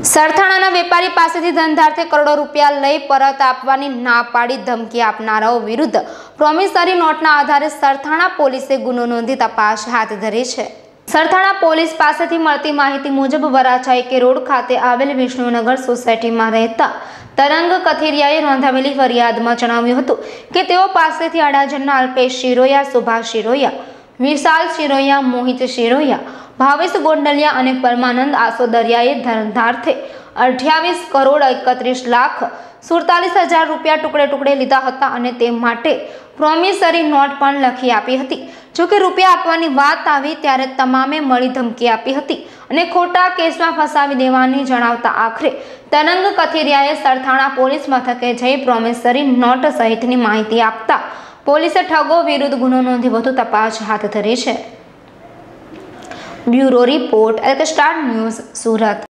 સરથાણાના વેપારી પાસેથી ધંધાર્થે કરોડો રૂપિયા લઈ પરત આપવાની ના પાડી ધમકી આપનારાઓ વિરુદ્ધ પ્રોમિસરી નોટના આધારે સરથાણા પોલીસે ગુનો નોંધી તપાસ હાથ ધરી છે। સરથાણા પોલીસ પાસેથી મળતી માહિતી મુજબ વરાછા એકે રોડ ખાતે આવેલ વિષ્ણુનગર સોસાયટીમાં રહેતા તરંગ કથિરિયાએ નોંધાવેલી ફરિયાદમાં જણાવ્યું હતું કે તેઓ પાસેથી અડાજણના અલ્પેશ શિરોયા, સુભાષ શિરોયા, વિશાલ શિરોયા, મોહિત શિરોયા, ભાવેશ ગોંડલિયા અને પરમાનંદ આસોદરિયાએ ધંધાર્થે 28 કરોડ 31 લાખ 47,000 રૂપિયા ટુકડે ટુકડે લીધા હતા અને તે માટે પ્રોમિસરી નોટ પણ લખી આપી હતી। જો કે રૂપિયા આપવાની વાત આવી ત્યારે તમામે મળી ધમકી આપી હતી અને ખોટા કેસમાં ફસાવી દેવાની જણાવતા આખરે તરંગ કથિરિયાએ સરથાણા પોલીસ મથકે જઈ પ્રોમિસરી નોટ સહિતની માહિતી આપતા પોલીસે ઠગો વિરુદ્ધ ગુનો નોંધી વધુ તપાસ હાથ ધરી છે। બ્યુરો રિપોર્ટ, એલ્કસ્ટાર ન્યૂઝ, સુરત।